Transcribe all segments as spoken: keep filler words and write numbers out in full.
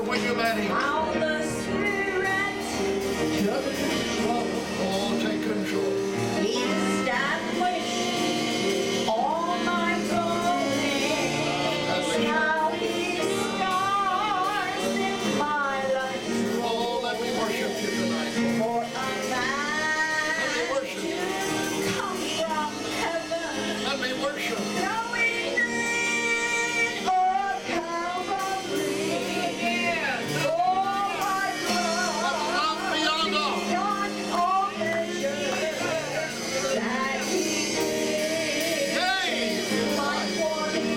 when you're ready. How the Spirit took control. Oh, take control. He established all my goings. How He stars in my life. Oh, let me worship you tonight. For a man worship. to come from heaven. Let me worship. Knowing need of Calvary. Oh, my Love God. beyond all. Beyond all measure. That He did. Hey! My warning.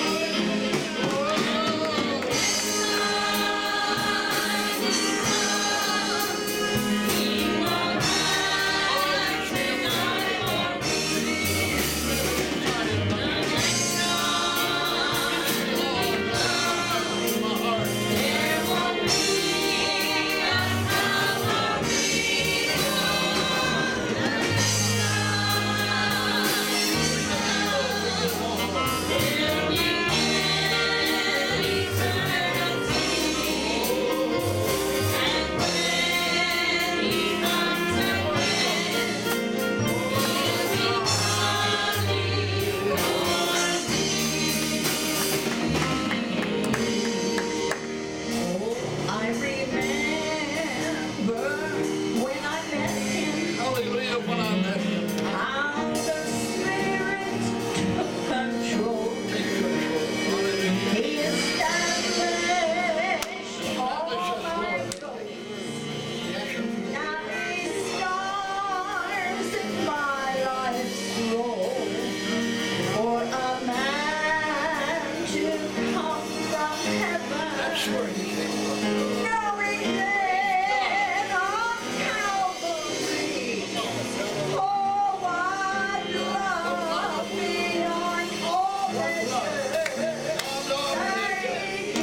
I remember when I met Him, Hallelujah, when I met him. how the Spirit took control. Take control. Hallelujah. He established all my goings. Now He stars in my life's roll. For a man to come from heaven. That's where he came from. Knowing then on Calvary, oh, what love beyond all measure that He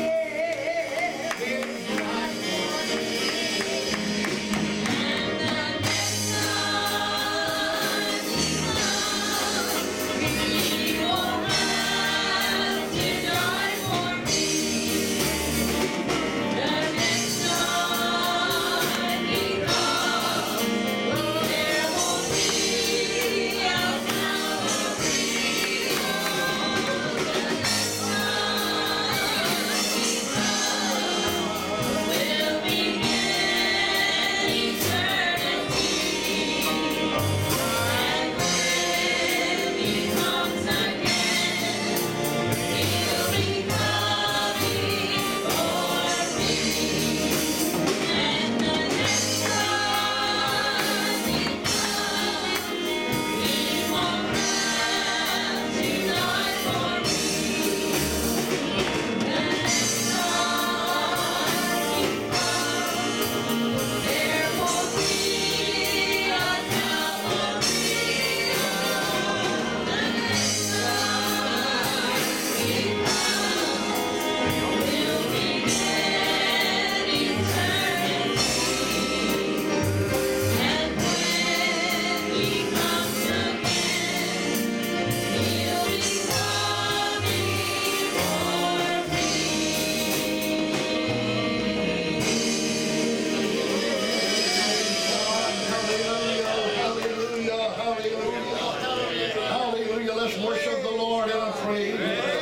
gave. Hallelujah, hallelujah, hallelujah. Hallelujah. Let's worship the Lord in a praise.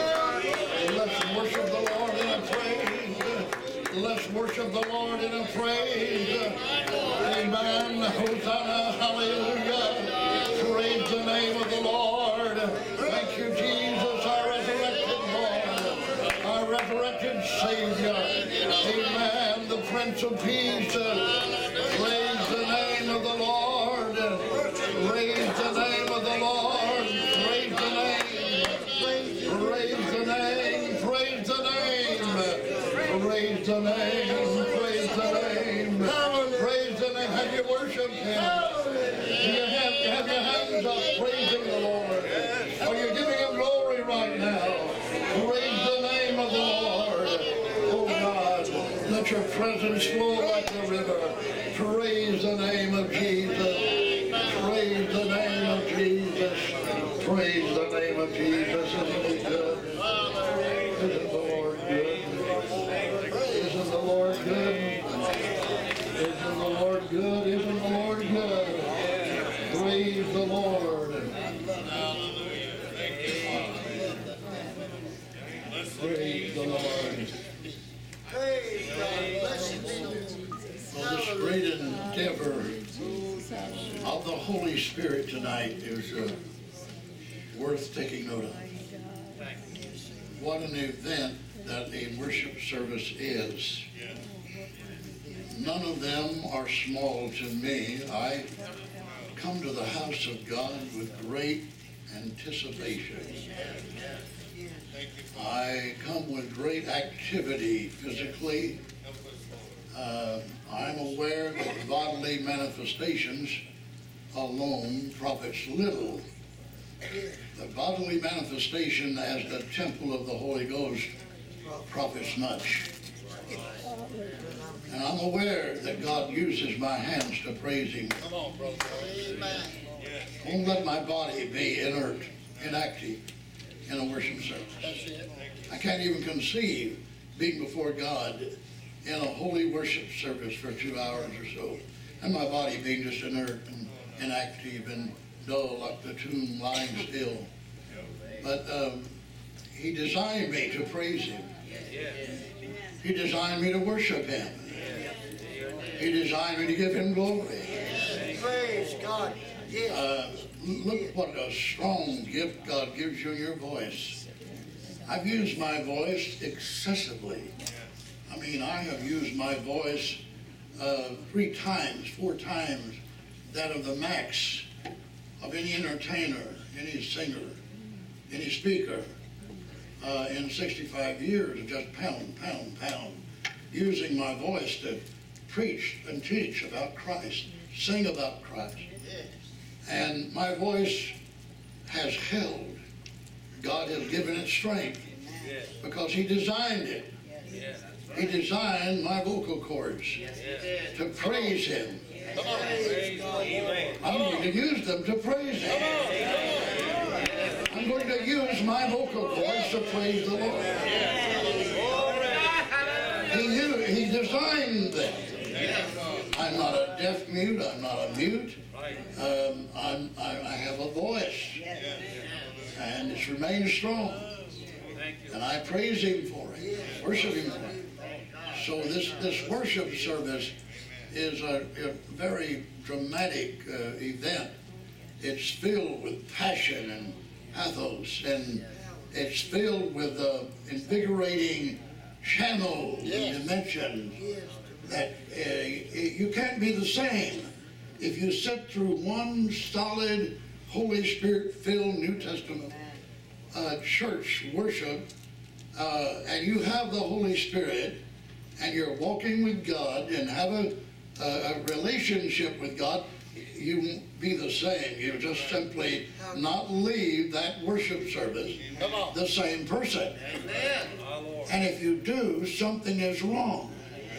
Let's worship the Lord in a praise. Let's worship the Lord in a praise. Amen. Hosanna, hallelujah. Praise the name of the Lord. Thank you, Jesus, our resurrected Lord, our resurrected Savior. Amen. The Prince of Peace. Praise the name of the Lord. Praise the name of the Lord. Praise the name. Praise the name. Praise the name. Praise the name. Praise the name. Praise the name. Have you worshiped Him? Do you have, have your hands up praising the Lord? Are you giving Him glory right now? Praise the name of the Lord. Oh God, let your presence flow like a river. Praise the name of Jesus. Praise the name of Jesus. Praise the name of Jesus. Isn't He good? Isn't the Lord good? Isn't the Lord Praise the Lord. Well, this great endeavor of the Holy Spirit tonight is uh, worth taking note of. What an event that a worship service is. None of them are small to me. I come to the house of God with great anticipation. I come with great activity physically. Uh, I'm aware that bodily manifestations alone profits little. The bodily manifestation as the temple of the Holy Ghost profits much. And I'm aware that God uses my hands to praise Him. Come on, brother. Amen. Don't let my body be inert, inactive in a worship service. That's it. I can't even conceive being before God in a holy worship service for two hours or so, and my body being just inert and inactive and dull like the tomb lying still. But um, He designed me to praise Him. He designed me to worship Him. He designed me to give Him glory. Praise God. Uh, look what a strong gift God gives you in your voice. I've used my voice excessively. I mean, I have used my voice uh, three times, four times that of the max of any entertainer, any singer, any speaker uh, in sixty-five years of just pound, pound, pound, using my voice to preach and teach about Christ, sing about Christ. And my voice has held. God has given it strength because He designed it. He designed my vocal cords to praise Him. I'm going to use them to praise Him. I'm going to use my vocal cords to praise the Lord. He, used, he designed them. I'm not a deaf mute. I'm not a mute. Um, I'm, I, I have a voice, and it's remained strong. And I praise Him for it, worship Him for it. So this, this worship service is a, a very dramatic uh, event. It's filled with passion and pathos, and it's filled with uh, invigorating channels and dimensions that uh, you can't be the same if you sit through one solid, Holy Spirit-filled New Testament uh, church worship, uh, and you have the Holy Spirit, and you're walking with God and have a, a, a relationship with God, you won't be the same. You'll just simply not leave that worship service the same person. And if you do, something is wrong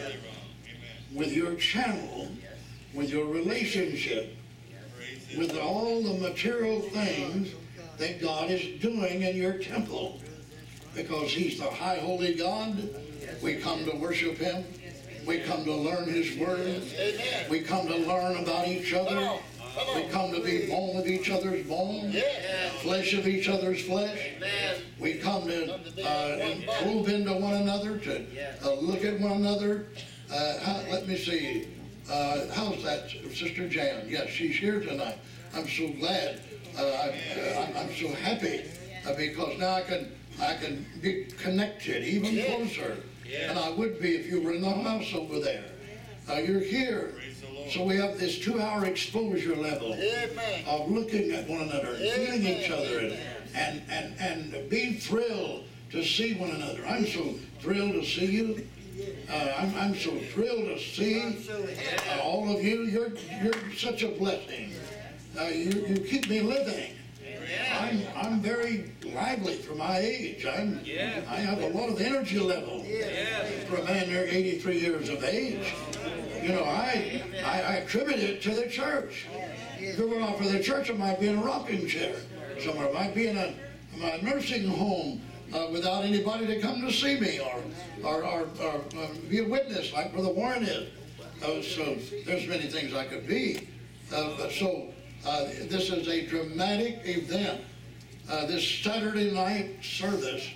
with your channel, with your relationship, with all the material things that God is doing in your temple. Because He's the high holy God, we come to worship Him. We come to learn His Word. We come to learn about each other. We come to be bone of each other's bone, flesh of each other's flesh. We come to uh, improve into one another, to uh, look at one another. Uh, how, let me see. Uh, how's that, Sister Jan? Yes, she's here tonight. I'm so glad. Uh, I, I'm, I'm so happy uh, because now I can I can be connected even closer than I would be if you were in the house over there. Uh, you're here. So we have this two-hour exposure level of looking at one another and feeling each other and, and, and, and being thrilled to see one another. I'm so thrilled to see you. Uh, I'm, I'm so thrilled to see uh, all of you. You're, you're such a blessing. Uh, you, you keep me living. I'm, I'm very lively for my age. I'm, I have a lot of energy level for a man there eighty-three years of age. You know, I, I, I attribute it to the church. If it were not for the church, I might be in a rocking chair somewhere. I might be in a, a nursing home uh, without anybody to come to see me or, or, or, or uh, be a witness like Brother Warren is. Uh, so there's many things I could be. Uh, but so uh, this is a dramatic event. Uh, this Saturday night service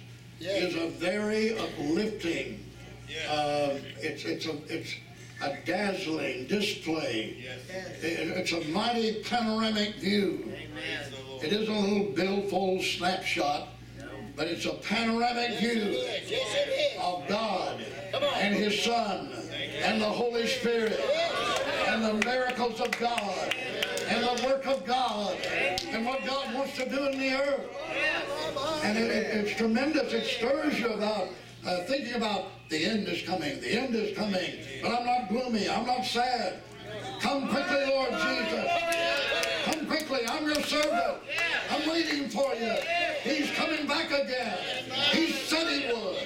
is a very uplifting. Uh, it's it's a it's a dazzling display. It, it's a mighty panoramic view. It isn't a little billfold snapshot, but it's a panoramic view of God and His Son and the Holy Spirit and the miracles of God and the work of God and what God wants to do in the earth. And it, it, it's tremendous. It stirs you about uh, thinking about the end is coming. The end is coming. But I'm not gloomy. I'm not sad. Come quickly, Lord Jesus. Come quickly. I'm your servant. I'm waiting for you. He's coming back again. He said He would.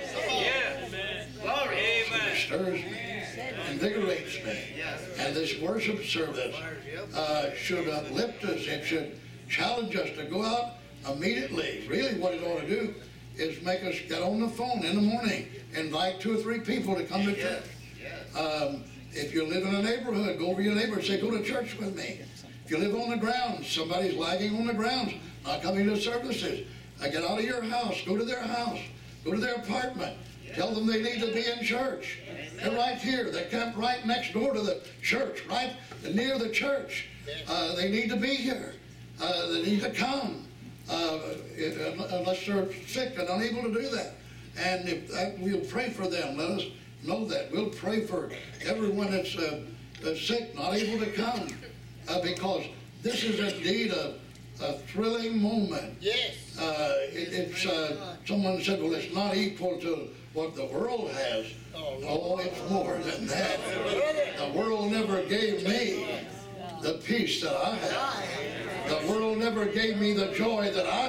It stirs me, invigorates me. And this worship service uh, should uplift us. It should challenge us to go out immediately. Really what it ought to do is make us get on the phone in the morning, invite two or three people to come to church. Um, if you live in a neighborhood, go over to your neighbor and say, go to church with me. If you live on the grounds, somebody's lagging on the grounds, not coming to services, uh, get out of your house, go to their house, go to their apartment, tell them they need to be in church. They're right here. They're camped right next door to the church, right near the church. Uh, they need to be here. Uh, they need to come. Uh, it, unless they're sick and unable to do that. And if that, we'll pray for them. Let us know that. We'll pray for everyone that's uh, uh, sick, not able to come. Uh, because this is indeed a, a thrilling moment. Yes. Uh, it, it's, uh, someone said, well, it's not equal to what the world has. Oh, it's more than that. The world never gave me the peace that I have. The world never gave me the joy that I